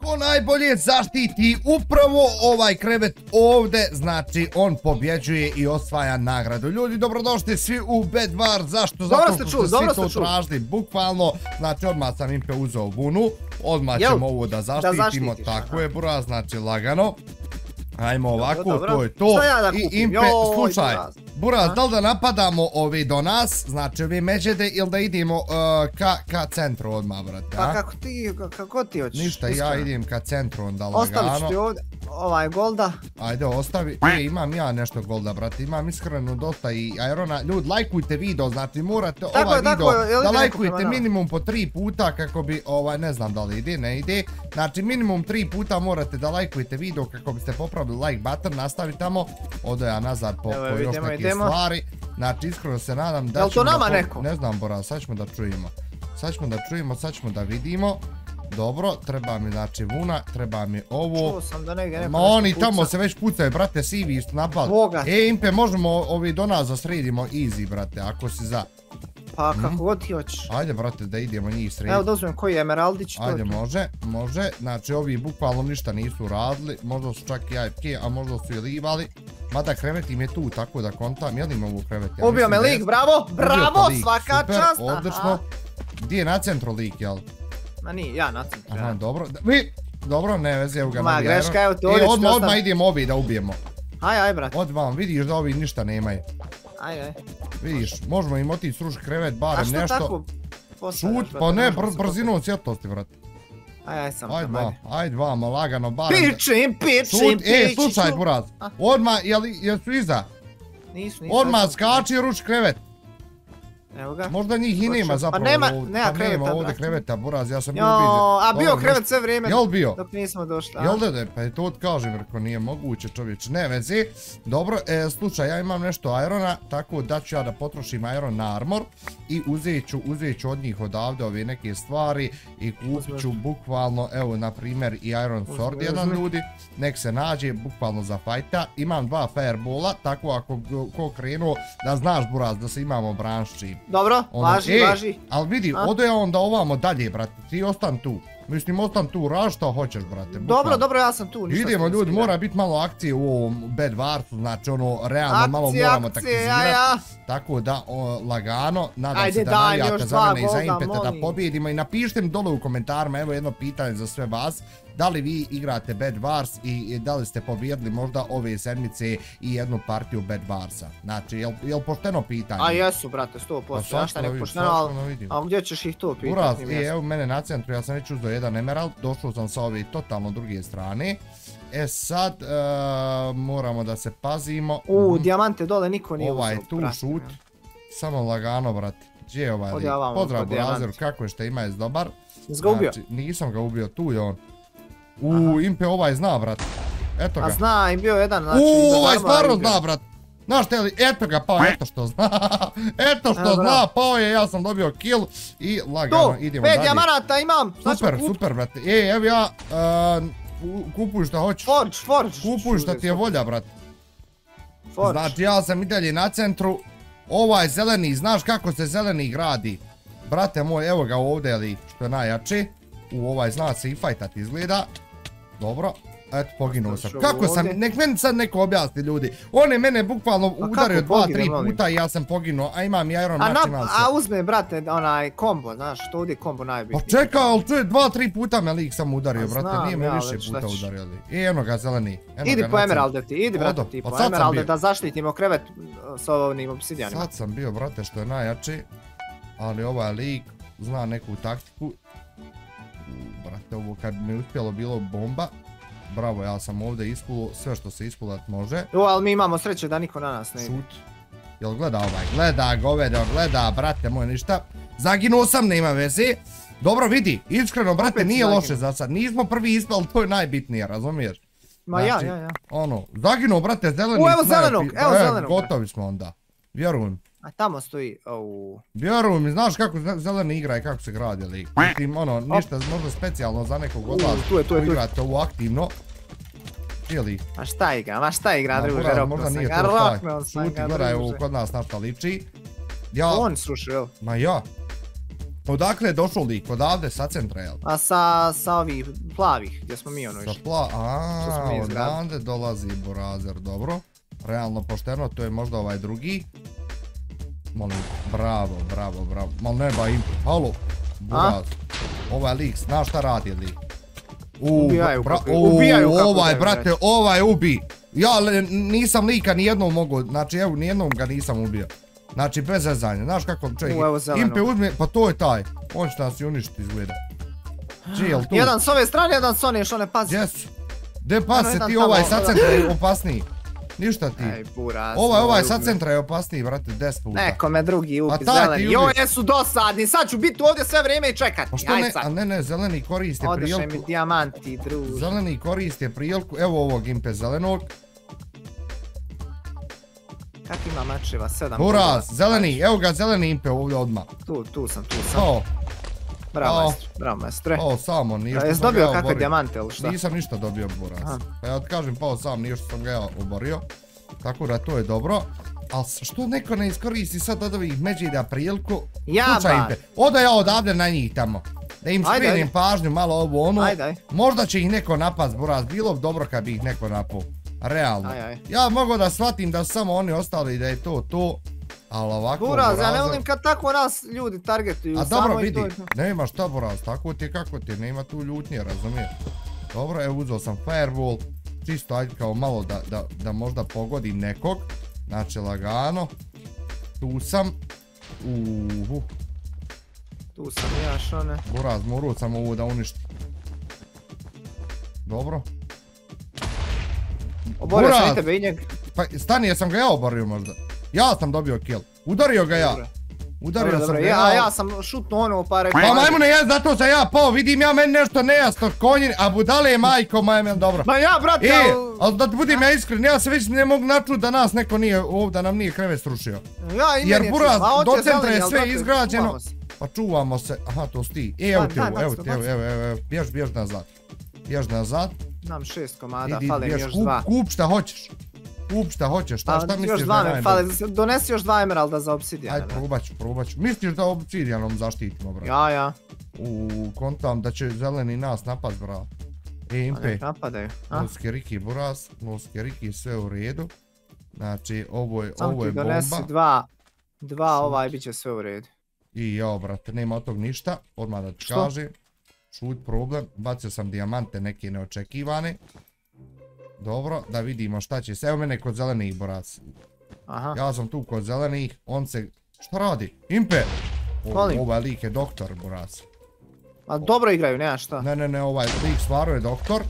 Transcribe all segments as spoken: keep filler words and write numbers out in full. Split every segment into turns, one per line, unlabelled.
upravo najbolje zaštiti upravo ovaj krevet ovdje, znači on pobjeđuje i osvaja nagradu. Ljudi, dobrodošli svi u Bedwars, zašto? Zato što ste svi to tražili, bukvalno, znači odmah sam Impe uzeo vunu, odmah ćemo ovo da zaštitimo, tako je Buraz, znači lagano. Ajmo ovako, to je to. I Impe, slušaj, Buraz, da li da napadamo ovi do nas, znači ovi međede, ili da idemo ka centru odmah, brate?
Pa kako ti, kako ti hoćeš?
Ništa, ja idem ka centru onda lagano.
Ostavit ću ti ovdje ovaj golda.
Ajde, ostavi. E, imam ja nešto golda, brate, imam iskreno dosta i Irona. Ljudi, lajkujte video, znači morate ovaj video da lajkujete minimum po tri puta kako bi, ovaj, ne znam da li ide, ne ide. Znači, minimum tri puta morate da lajkujete video kako biste popravili like button, nastavi tamo. Odo ja nazad po još neke stvari. Znači, iskreno se nadam da ćemo...
Jel to nama neko?
Ne znam, Bora, sad ćemo da čujemo. Sad ćemo da čujemo, sad ćemo da vidimo. Dobro, treba mi znači vuna, treba mi ovo.
Čuo sam da negdje neko
Ma oni tamo se već pucaju, brate, sivi isto napali. E, Impe, možemo ovi do nas da sredimo easy, brate, ako si za.
Pa kako god ti hoćeš.
Ajde, brate, da idemo njih srediti.
Evo da uzmem koji je emeraldić.
Ajde, može, može. Znači, ovi bukvalno ništa nisu radili. Možda su čak i A F K, a možda su i livali. Mada krevet im je tu, tako da kontam. Jel im ovu krevet?
Ubio me lik, bravo, bravo, svaka čast.
Odlično. Gdje je na centru lik, jel?
Ma nije, ja na centru.
Aha, dobro. Vi, dobro, ne veze, evo ga.
Ma greška, evo ti ovdje ću
ostaviti. Odmah idemo ovi da ubijemo.
Aj, aj, brate.
Odmah, vidiš da ovi ništa nemaju.
Aj, aj.
Vidiš, možemo im otići srušiti krevet, barem nešto.
A što tako postavljaš?
Šut, pa ne, brzinom svjetlosti, vrati.
Aj, aj, sam
tam, ajde. Ajde vama, lagano, barem.
Pičim, pičim, pičim.
E, slušaj, Buraz, odmah, jel su iza?
Nisu, nisu.
Odmah skači i ruči krevet.
Evo ga.
Možda njih i nema zapravo.
Pa nema, nema kreveta, brate.
Ovdje kreveta, Buraz, ja sam bio
blizu. A bio krevet sve vrijeme dok nismo došli.
Jel da, pa je to odkažem, reko nije moguće čovječ, ne vezi. Dobro, slučaj, ja imam nešto irona, tako da ću ja da potrošim iron na armor i uzet ću od njih odavde ove neke stvari i kupit ću bukvalno, evo, na primjer, i iron sword jedan ljudi, nek se nađe bukvalno za fajta. Imam dva firebola, tako ako ko krenuo, da znaš, Buraz, da se imamo branšći.
Dobro, važi, važi.
Ali vidi, odo je onda ovamo dalje, brate, ti ostan tu. Mislim, ostan tu, radi što hoćeš, brate.
Dobro, dobro, ja sam tu.
Idemo, ljudi, mora biti malo akcije u ovom Bedwarsu, znači ono, realno malo moramo taktizirati. Tako da, lagano, nadam se da navijate za mene i za Impeta da pobjedimo. I napišite mi dole u komentarima, evo jedno pitanje za sve vas. Da li vi igrate Bedwars i da li ste pobjedili možda ove sedmice i jednu partiju Bedwarsa? Znači, je li pošteno pitanje?
A jesu, brate, sto posto. Ja šta nek pošteno, ali gdje ćeš ih to pitati?
Buraz, evo mene na centru, ja sam već uzeo jedan emerald, došao sam sa ove totalno druge strane. E sad, moramo da se pazimo.
U, dijamante dole niko nije uzeo.
Ovaj tu šut, samo lagano, brate. Gdje je ovaj lik? Pozdrav Burazeru, kako je šta ima, je dobar?
Nis ga ubio?
Nisam ga ubio, tu je on. Uuu, Impe ovaj zna, brat. Eto ga.
A zna, im bio jedan, znači...
Uuu, ovaj stvarno zna, brat. Znaš te li, eto ga, pao, eto što zna. Eto što zna, pao je, ja sam dobio kill. I lagano, idemo dalje.
Tu, pet dijamanata imam.
Super, super, brate. E, evo ja, kupuj šta hoćeš.
Forge, forge.
Kupuj šta ti je volja, brat. Znači, ja sam i dalje na centru. Ovaj zeleni, znaš kako se zeleni gradi. Brate moj, evo ga ovdje, ali što je najjači. U ovaj zna se i fajtat izgleda. Dobro, eto poginuo sam. Kako sam, nek meni sad neko objasni ljudi. On je mene bukvalno udario dva, tri puta i ja sam poginuo, a imam i iron match imam se.
A uzme brate onaj kombo, znaš, to ovdje je kombo najbitniji.
Pa čekaj, ali tu je dva, tri puta me lik sam udario, brate, nije me više puta udario lik. I eno ga zeleni.
Idi po emeralde ti, idi brate ti po emeralde da zaštitimo krevet s ovim obsidijanima.
Sad sam bio, brate, što je najjači, ali ovaj lik zna neku taktiku. Brate, ovo kad mi je uspjelo bilo bomba. Bravo, ja sam ovdje ispulo sve što se ispulat može.
U, ali mi imamo sreće da niko na nas ne ide.
Šut. Jel gleda ovaj? Gleda govedo, gleda, brate moj, ništa. Zaginuo sam, nema veze. Dobro, vidi, iskreno, brate, nije loše za sad. Nismo prvi ispali, to je najbitnije, razumiješ?
Ma ja, ja, ja.
Ono, zaginuo, brate, zeleni.
U, evo zelenog, evo zelenog.
Gotovi smo onda. Vjerujem.
A tamo stoji, ouu...
Vjeruj mi, znaš kako zeleni igra i kako se gradi lik. Mislim, ono, ništa možda specijalno za nekog od vas koji igrate ovo aktivno. Ili...
Ma šta igra, ma šta igra, druže, rokno sam ga, rokno sam ga, druže.
Šuti, gledaj ovo kod nas na šta liči.
On srušio, jel?
Ma ja. Odakle je došao lik? Odavde, sa centra, jel?
A sa, sa ovih plavih, gdje smo mi ono išli.
Sa pla... Aaaa, odavde dolazi Burazer, dobro. Realno pošteno, to je možda ovaj drugi. Molim, bravo, bravo, bravo. Mal neba im, halo, Buraz. Ovaj lik, znaš šta radi lik?
Ubijaju kako, ubijaju kako.
Ovaj, brate, ovaj ubi. Ja nisam lika nijednom mogu, znači evo nijednom ga nisam ubio. Znači bez zezanja, znaš kako čovjek, Impe uzme, pa to je taj. On će nas i uništiti izgleda. Čijel tu?
Jedan s ove strane, jedan s one, što ne pazi.
Jesu. Gdje pazi ti ovaj sa centra je opasniji. Ništa ti.
Ej, Buraz.
Ovaj, ovaj sa centra je opasniji, brate, deset puta.
Neko me drugi ubi, zeleni. Joj, jesu dosadni, sad ću biti ovdje sve vrijeme i čekati. Aj sad.
A ne, ne, zeleni koriste priliku.
Odeše mi dijamanti, druž.
Zeleni koriste priliku, evo ovog Impe zelenog.
Kak ima mačeva, sedam.
Buraz, zeleni, evo ga zeleni Impe ovdje odmah.
Tu, tu sam, tu sam. To. Bravo maestre, bravo maestre.
Pao samo, nije što sam ga ja
oborio. Jesi dobio kakve dijamante ili šta?
Nisam ništa dobio, Buraz. Pa ja ti kažem, pao sam, nije što sam ga ja oborio. Tako da to je dobro. Ali što neko ne iskoristi sad od ovih međida priliku?
Ja ba!
Oda ja odavde na njih tamo. Da im skrenim pažnju malo ovo ono. Možda će ih neko napast, Buraz. Bilo bi dobro kad bi ih neko napao. Realno. Ja mogu da shvatim da su samo oni ostali i da je to to. Ali ovako
Buraz, ja ne volim kad tako nas ljudi targetuju.
A dobro vidi, nema šta Buraz, tako ti je kako ti je, nema tu ljutnje, razumiješ? Dobro, evo uzeo sam fireball, čisto ajde kao malo da možda pogodim nekog. Znači lagano. Tu sam. Uhu.
Tu sam ja šone.
Buraz, morao sam ovo da uništim. Dobro.
Oborio sam i tebe i njeg.
Pa stani, jesam ga ja oborio možda? Ja sam dobio kill. Udario ga ja. Udario sam ga ja.
Ja sam šutnuo ono pa rekao.
Pa majmune, ja zato sam ja pao, vidim ja meni nešto nejasno konjin, a budale je majko majmen, dobro.
Ma ja brate,
e, ali da ti budem ja iskren, ja se već ne mogu načuti da nas neko nije ovdje, nam nije krevet srušio. Jer Buraz, do centra je sve izgrađeno. Pa čuvamo se, aha to si ti. Evo ti ovo, evo ti, evo, evo, evo, bjež, bjež nazad. Bjež nazad.
Nam šest komada, fale mi još dva.
Kup šta hoćeš. Kup šta hoćeš, šta misliš da je najbolje?
Donesi još dva emeralda za obsidijan.
Ajde, probat ću, probat ću. Misliš da obsidijanom zaštitimo, brate?
Ja, ja.
Uuu, kontam da će zeleni nas napast, brate. E, Impe.
Napadaju.
Noske Riki, Buraz, noske Riki, sve u redu. Znači, ovo je bomba.
Samo ti donesi dva, dva ovaj, bit će sve u redu.
I ja, brate, nema od tog ništa, odmah da ti kažem. Šut problem, bacio sam dijamante neke neočekivane. Dobro, da vidimo šta će se, evo mene kod zelenih, Buraz. Ja sam tu kod zelenih, on se, šta radi? Impe! Ovaj lik je doktor, Buraz.
A dobro igraju, nema šta.
Ne, ne, ne, ovaj lik stvarno je doktor.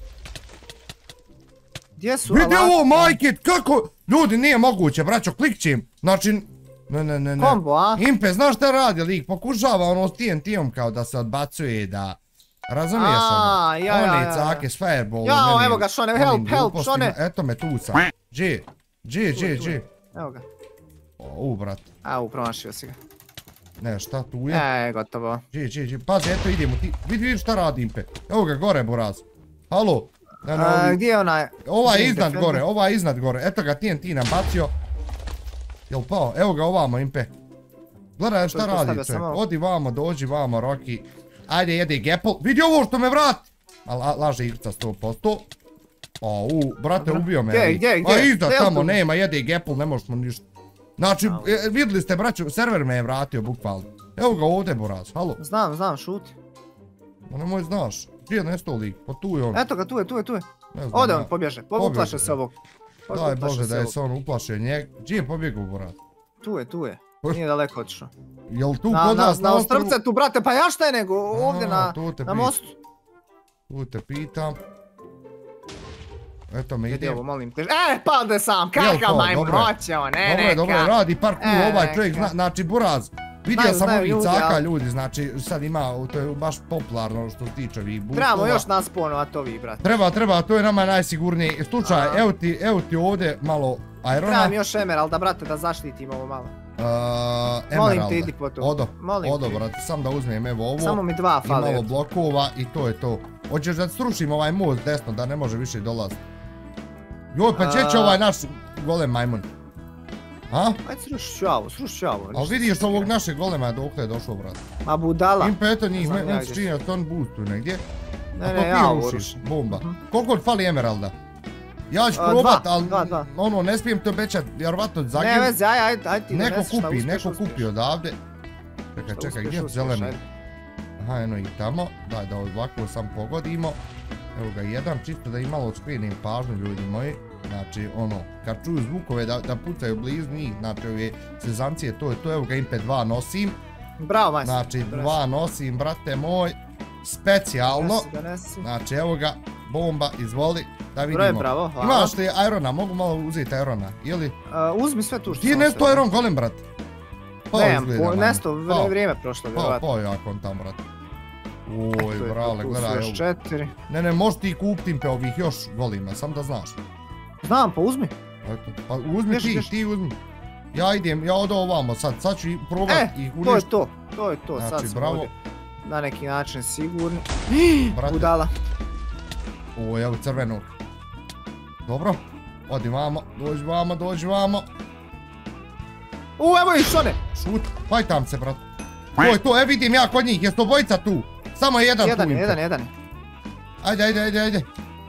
Gdje su alati?
Vidi ovo, majke, kako? Ljudi, nije moguće, braćo, klikćim. Znači, ne, ne, ne, ne.
Kombo, a?
Impe, znaš šta radi lik? Pokušava ono s T N T-om kao da se odbacuje, da... Razumije sam. One cake s fireballom.
Jao, evo ga Šone, help, help, Šone.
Eto me tu sam. Gdje? Gdje, gdje, gdje?
Evo ga.
U, brat.
Au, promašio si ga.
Ne, šta tu je?
E, gotovo.
Gdje, gdje, gdje, pazi, eto idemo ti. Vidi, vidi šta radi Impe. Evo ga gore, Buraz. Halo.
Gdje je onaj?
Ova je iznad gore, ova je iznad gore. Eto ga T N T nabacio. Jel pao? Evo ga ovamo, Impe. Gledaj šta radi čovjek. Odi vamo, dođi vamo, Rocky. Ajde, jedi Gapple. Vidi ovo što me vrati. Laže igrica sto posto. O, u, brate, ubio me.
Gdje, gdje, gdje?
A izdad tamo, nema, jedi Gapple, ne možemo ništa. Znači, vidjeli ste, braću, server me je vratio, bukvalno. Evo ga ovdje, Buraz, halo.
Znam, znam, šuti.
Ma nemoj znaš. Gdje je nesto lik? Pa tu je on.
Eto ga, tu je, tu je, tu je. Ovdje on pobježe, uplaše se ovog.
Daj Bože da je se on uplašio njeg. Gdje je pobjegao, Buraz?
Tu je, tu je. Nije daleko otišao.
Jel tu kod nas
na ostrvce tu, brate, pa ja šta je nego ovdje na mostu.
Tu te pitam. Eto me
idem. Evo, molim te. E, pade sam, kakav majmun, hoćeo, ne, neka.
Dobro, dobro, radi parkour ovaj čovjek, znači Buraz. Vidio sam ovih caka ljudi, znači sad ima, to je baš popularno što se tiče ovih boostova.
Trebamo još nas ponovati ovih, brate.
Treba, treba, to je nama najsigurniji. Slučaj, evo ti ovdje malo irona.
Treba mi još emeralda, brate, da zaštitimo ovo malo.
Emeralda.
Molim te, idi po to.
Odo, odo, brate, sam da uzmem evo ovo.
Samo mi dva fale.
I malo blokova i to je to. Hoćeš da srušim ovaj most desno, da ne može više dolaziti. Joj, pa gdje će ovaj naš golem majmun? A?
Ajde sruši ću ovo, sruši ću ovo.
Ali vidiš ovog našeg golema dokle je došao, brat.
Ma budala.
Impe, eto njih, on se čini da to on boostuju negdje.
Ne, ne, ja ovo rušim.
Bomba. Koliko od fali emeralda? Ja ću probat, ali ono, ne smijem te obećat, vjerovatno zagim.
Ne veze, aj, aj, aj ti
neko kupi, neko kupi odavde. Čekaj, čekaj, gdje je zeleni? Aha, eno i tamo, daj da ovako sam pogodimo. Evo ga jedan, čisto da i malo skrenim pažnju ljudi moji. Znači, ono, kad čuju zvukove da pucaju blizu njih, znači ove sezancije, to je to, evo ga Impe dva nosim.
Bravo, majster.
Znači, dva nosim, brate moj, specijalno. Znači, evo ga, bomba, izvoli, da vidimo.
Bravo, bravo, hvala.
Imaš li Irona, mogu malo uzeti Irona, ili?
Uzmi sve tu što sam
ostavio. Ti nesto Iron golem, brat?
Nemam, nesto, vrijeme prošlo, vjerovatno.
Pa, pa, jak on tam, brat. Oj, brale, gledaj
ovo.
Ne, ne, možeš ti kupiti Impe ovih još golima, sam da znaš.
Znam, pa uzmi.
Pa uzmi ti, ti uzmi. Ja idem, ja odo ovamo sad, sad ću probat ih uništi.
E, to je to, to je to, sad smo ovdje na neki način sigurni. Budala.
Oj, evo crvenog. Dobro, odi vamo, dođi vamo, dođi vamo.
U, evo ih šone.
Šut, fajtam se, brat. To je to, e vidim ja kod njih, jesu obojica tu. Samo je jedan tu.
Jedan, jedan, jedan.
Ajde, ajde, ajde, ajde.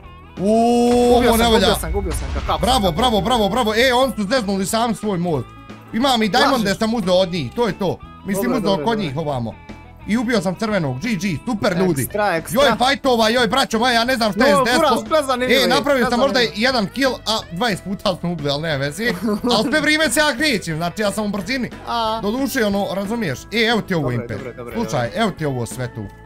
Uuuu, ovo ne volja.
Gubio sam, gubio sam, kako sam.
Bravo, bravo, bravo, bravo. E, oni su zeznuli sami svoj most. Imam i diamonde sam uzeo od njih, to je to. Mislim uzeo kod njih ovamo. I ubio sam crvenog, G G, super ljudi.
Ekstra, ekstra.
Joj, fajtova, joj, braćo moja, ja ne znam šta je s deskom. E, napravio sam možda jedan kill, a dvadeset puta smo ubili, ali ne vezi. Ali sve vrijeme se ja krećem, znači ja sam u brzini. Do duše, ono, razumiješ. E, evo ti ovo Impe. Slučaj, evo ti ovo sve tu.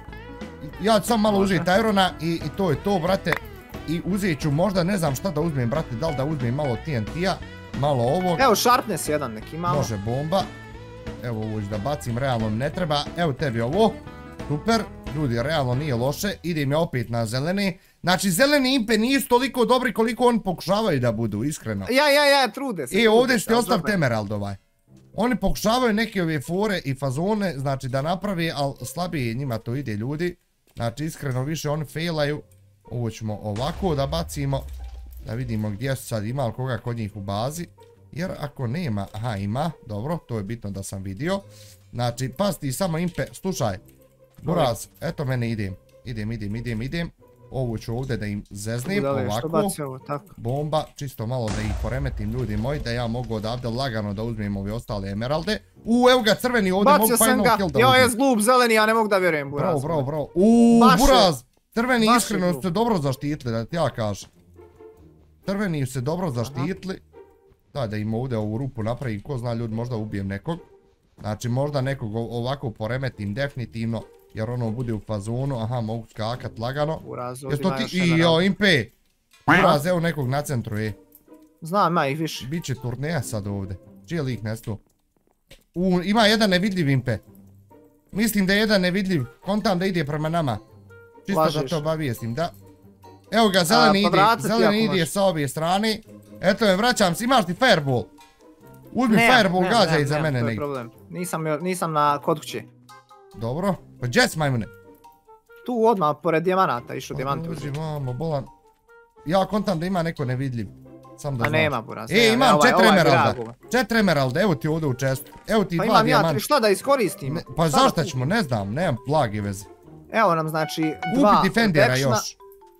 Ja ću sam malo uzeti Irona i to je to, brate. I uzet ću možda, ne znam šta da uzmem, brate, da li da uzmem malo T N T-a, malo ovog.
Evo, sharpness jedan neki malo.
Može bomba. Evo ovo ću da bacim, realno ne treba. Evo tebi ovo. Super. Ljudi, realno nije loše. Idem ja opet na zeleni. Znači, zeleni Impe nisu toliko dobri koliko oni pokušavaju da budu, iskreno.
Ja, ja, ja, trude se.
E, ovdje ćete ostaviti emerald ovaj. Oni pokušavaju neke ove fore i fazone, znači da napravi, ali slabije njima to ide, ljudi. Znači, iskreno više oni failaju. Ovo ćemo ovako da bacimo. Da vidimo gdje su sad, ima li koga kod njih u bazi. Jer ako nema, aha ima, dobro, to je bitno da sam vidio. Znači, pasti samo Impe, slušaj. Buraz, eto mene idem. Idem, idem, idem, idem. Ovo ću ovdje da im zeznim, ovako. Bomba, čisto malo da ih poremetim, ljudi moji, da ja mogu odavde lagano da uzmem ove ostale emeralde. U, evo ga crveni, ovdje mogu final kill da uzmem.
Jo, je zglub zeleni, ja ne mogu da vjerujem, Buraz.
Bravo, bravo, bravo. Uuu, Buraz, crveni iskreno su se dobro zaštitili, da ti ja kažem. Crveni su se dobro zaštitili. Daj da im ovdje ovu rupu napravim, ko zna ljudi, možda ubijem nekog. Znači možda nekog ovako poremetim definitivno, jer ono bude u fazonu, aha, mogu skakat lagano.
Buraz, ovdje ima još
jedan. Ijo, Impe! Buraz, evo nekog na centru, je.
Znam, ima ih više.
Biće turneja sad ovdje. Čije li ih nestu? U, ima jedan nevidljiv Impe. Mislim da je jedan nevidljiv, kontam da ide prema nama. Čisto da to obavijestim, da. Evo ga, zeleni ide, zeleni ide sa obje strane. Eto me, vraćam se, imaš ti fireball? Uzmi fireball, gađa iza mene negdje.
Nisam na kod kuće.
Dobro, pa gdje si majmune?
Tu odmah, pored dijamanata, išao dijamanti uzeti.
Uđi, mamo, bolan. Ja kontam da ima neko nevidljiv. Sam da znam.
A nema, Buraz.
E, imam četiri emeralda. Četiri emeralda, evo ti ovdje u čestu. Evo ti dva dijamanta.
Pa imam ja, šta da iskoristim?
Pa zašto ćemo, ne znam, nemam blage veze.
Evo nam znači dva
Kupi defendera još.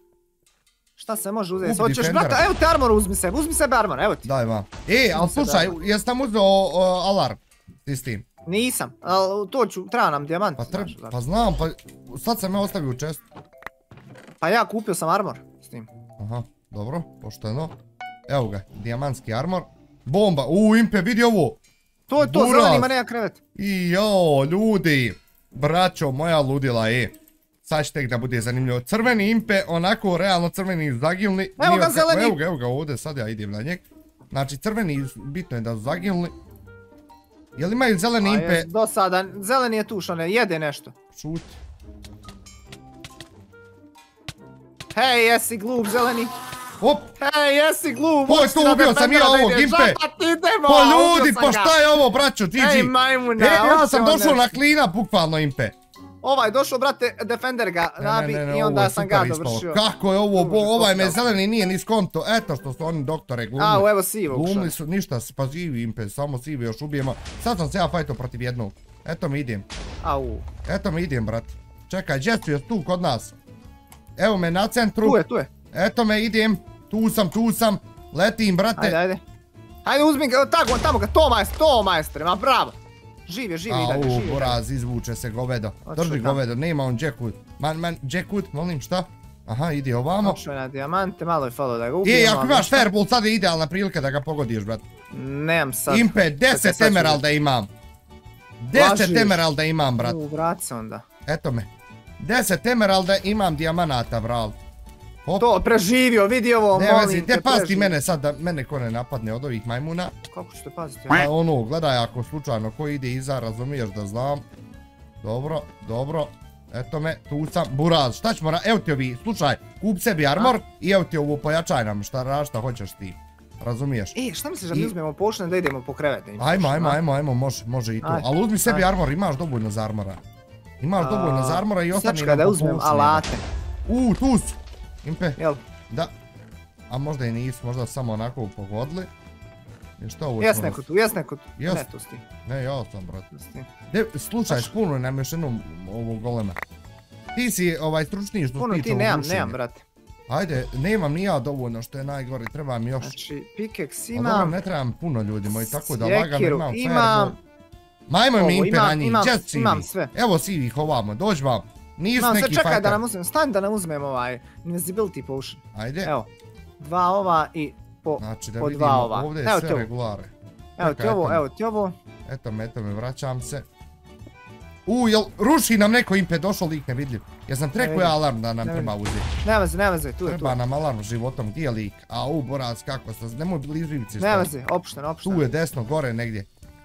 Šta se može uzeti? Hoćeš, brata, evo ti armor uzmi sebe, uzmi sebe armor, evo ti.
Daj vam. E, ali slušaj, jesi tam uzeo alarm ti s tim?
Nisam, ali to ću, treba nam dijamant.
Pa znam, pa sad sam ja ostavio u čestu.
Pa ja kupio sam armor s tim.
Aha, dobro, pošteno. Evo ga, dijamantski armor. Bomba, uuu, Impe, vidi ovo.
To je to, zeleni ima nema krevet.
Ijo, ljudi, braćo moja ludila, e. Sad će tek da bude zanimljivo. Crveni Impe, onako realno crveni zagilni.
Evo ga zeleni.
Evo ga, evo ga ovdje, sad ja idem na njeg. Znači crveni, bitno je da su zagilni. Jel imaju zeleni Impe?
Do sada, zeleni je tu što ne jede nešto.
Šut.
Hej, jesi glub zeleni.
Hop.
Hej, jesi glub.
Po, tu ubio sam ja ovog Impe. Po ljudi, po šta je ovo, braćo, G G.
Ej, majmuna.
E, ja sam došao na klina, bukvalno Impe.
Ovaj došao, brate, Defender ga nabi i onda sam ga dovršio.
Kako je ovo, ovaj me zeleni nije ni skonto, eto što su oni doktore glumili.
A, evo sivo ušao.
Glumili su, ništa, pa živi impe, samo sivi još ubijemo. Sad sam se ja fajto protiv jednog. Eto mi idem.
Au.
Eto mi idem, brate. Čekaj, Jetsu je tu kod nas. Evo me na centru.
Tu je, tu je.
Eto me, idem. Tu sam, tu sam. Letim, brate.
Ajde, ajde. Ajde, uzmi ga, tako, tamo ga, to majstre, to majstre, ma bravo. Živ je, živ je i dalje, živ je.
Au, poraz, izvuče se govedo. Drži govedo, nema on Jackwood. Man, man, Jackwood, molim, šta? Aha, ide ovamo.
Ošao je na dijamante, malo je falo da ga ubijemo.
Ej, ako imaš fireball, sad je idealna prilika da ga pogodiš, brate.
Nemam sad.
Impe, deset emeralda imam. Deset emeralda imam, brate.
U, vrat se onda.
Eto me. Deset emeralda imam dijamanata, vral.
To, preživio, vidi ovo, molim te, preživio. Ne vezi, te pazi mene
sad da mene ko ne napadne od ovih majmuna.
Kako ćete paziti?
Pa ono, gledaj ako slučajno ko ide iza, razumiješ da znam. Dobro, dobro. Eto me, tu sam, buraz, šta ćemo raditi, evo ti ovi, slučaj, kup sebi armor i evo ti ovu pojačaj nam, šta radi, šta hoćeš ti. Razumiješ?
E, šta misliš da mi uzmemo pošten da idemo po krevete?
Ajmo, ajmo, ajmo, ajmo, može, može i to. Ali uzmi sebi armor, imaš dovoljno za armora. Imaš dovoljno za armora i ostani nam po
da uzmem alate.
Uuu, tu su. Impe.
Jel?
Da. A možda i nisu, možda samo onako pogodili.
Jes neko tu, jes neko tu. Ne, tu sti.
Ne, ja sam, brate. Slučaj, spunuj nam još jednom ovog golema. Ti si ovaj stručniji što
Puno ti nemam, nemam, brate.
Ajde, nemam ni ja dovoljno što je najgore, treba mi još.
Znači, pickaxe imam.
A dobro, ne trebam puno ljudi moji, tako da lagano imam
fireball. Imam.
Majmo mi impe na njih,
imam,
jet sivi.
imam sve.
Evo sivi ih ovamo, dođi vam. Nisu
imam
neki
sve, čekaj
fighter.
da nam uzmem, stani da nam uzmem ovaj invisibility potion.
Ajde.
Evo, dva ova i po,
znači, da
po
vidimo,
dva ova.
Ovdje je
evo
sve regulare.
Evo ti ovo, evo ti ovo.
Eto me, eto me, vraćam se. Uuu, jel ruši nam neko impe, došao lik nevidljiv. Ja sam trekao ja alarm da nam treba uzeti.
Ne veze, ne veze, tu je tu.
Treba nam alarm životom, gdje je lik? Au, boraz, kako sam, nemoj bliživci.
Ne veze, opušten, opušten.
Tu je desno, gore negdje.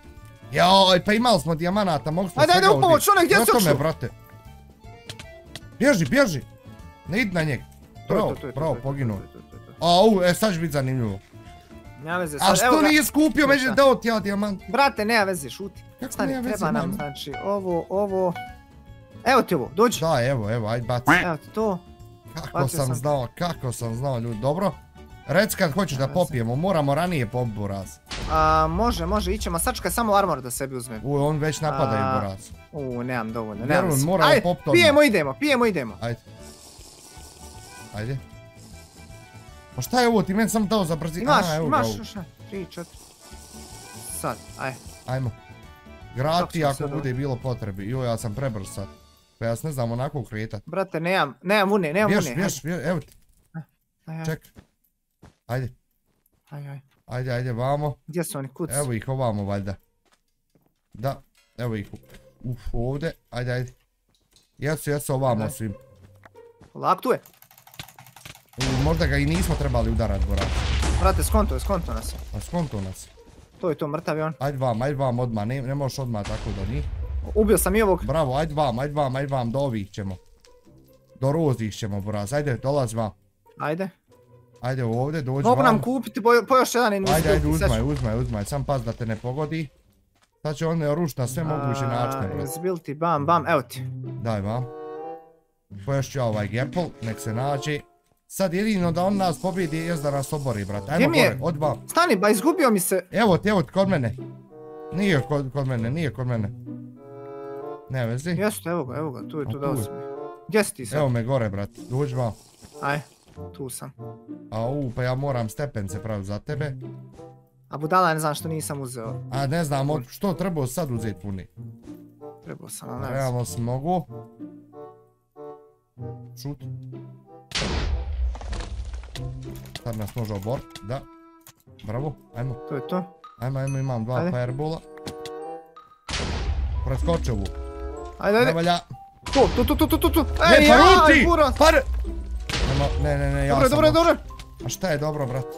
Joj, pa imali smo dijamanata, mogu smo
svega uzeti. Ajde, ajde, upomoć, onaj, gdje si
ošao? Brate. Bježi, bježi. Ne idi na njega. Bravo, bravo, poginuo. Au, e, sad će biti zanimljivo.
Nema veze,
sad, a što nije skupio, među dao ti ja dijamant?
Brate, nema veze, šuti. Stani, treba nam, znači, ovo, ovo... Evo ti ovo, dođi.
Da, evo, evo, ajde baci.
Evo ti to.
Kako sam znao, kako sam znao, ljudi, dobro? Reci kad hoćeš da popijemo, moramo ranije popiti buraz.
Može, može, ićemo, sačkaj samo armor da sebi uzmem.
U, on već napadaju buraz.
U, nemam dovoljno, nemam veze.
Ajde,
pijemo, idemo, pijemo, idemo.
Ajde. Ajde. Pa šta je ovo, ti meni sam dao za brzi...
Imaš, imaš, šta, tri, četiri. Sad, aj.
Ajmo. Grati ako bude bilo potrebi. Joj, ja sam prebrz sad. Pa ja se ne znam onako kretat.
Brate, nemam, nemam vune, nemam vune.
Bješ, bješ, evo ti. Ček. Ajde.
Aj, aj.
Ajde, ajde, vamo.
Gdje su oni, kuc?
Evo ih ovamo, valjda. Da, evo ih. Uf, ovdje. Ajde, ajde. Jesu, jesu ovamo svim.
Lak tu je.
Možda ga i nismo trebali udarat, borat.
Brate, skonto je, skonto nas je.
A skonto nas je.
To je to, mrtav je on.
Ajde vam, ajde vam odmah, ne možeš odmah tako do njih.
Ubio sam i ovog.
Bravo, ajde vam, ajde vam, ajde vam, do ovih ćemo. Do rozih ćemo, boraz, ajde, dolazi vam.
Ajde.
Ajde ovdje, dođi vam.
Mogu nam kupiti po još jedan invisibility.
Ajde, ajde, uzmaj, uzmaj, uzmaj, sam pas da te ne pogodi. Sad će on rušiti na sve moguće načine.
Invisibility, bam, bam, evo ti.
Daj vam. Poješću ja ovaj gapple, nek se nađe. Sad jedino da on nas pobjedi jest da nas obori, brate. Ajmo gore, od vam.
Stani, ba izgubio mi se.
Evo ti, evo ti, kod mene. Nije kod mene, nije kod mene. Ne vezi.
Jesu, evo ga, evo ga, tu je, tu dao si mi. Gdje si ti sad?
Evo me gore, brate, dođi vam.
Aj, tu sam.
Au, pa ja moram stepence praviti za tebe.
A budala, ne znam što nisam uzeo.
A ne znam, što trebao sad uzeti puni?
Trebao sam, ali ne znam.
Realno si mogu. Šut. Sad nas može obort, da. Bravo, ajmo.
To je to.
Ajmo, ajmo, imam dva firebola. Preskoči ovu.
Ajde, ajde.
Ne valja.
Tu, tu, tu, tu, tu, tu.
Ej, paruti! Par... Ne, ne, ne, ja sam...
Dobro, dobro, dobro.
A šta je dobro, brat?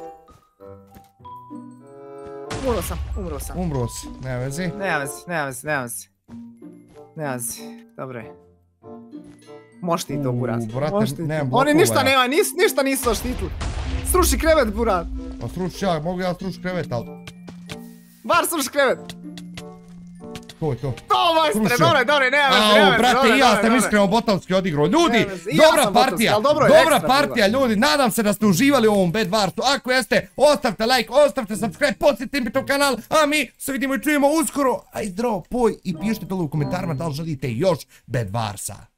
Umro sam, umro sam.
Umro si, nema vezi.
Nema vezi, nema vezi, nema vezi. Nema vezi, dobro je. Možeš ti to, buraz.
Brate, nemam blokova.
Oni ništa nema, ništa nisu oštitili. Sruši krevet, buraz.
Pa sruši ja, mogu ja sruši krevet, ali...
Bar sruši krevet.
to je to.
To, majstre, dobro, dobro, nema veze,
Au,
nema veze,
brate,
dobro,
i ja
dobro,
sam
dobro.
iskreno botovski odigrao. Ljudi,
Nema veze, i ja
dobra
sam botovski,
partija,
ali dobro je,
dobra
ekstra
partija,
bila.
ljudi, nadam se da ste uživali u ovom Bed Warsu. Ako jeste, ostavite like, ostavite subscribe, podsjetite mi to kanal, a mi se vidimo i čujemo uskoro. Aj zdravo, poj i pišite dole u komentarima da li želite još Bed Warsa.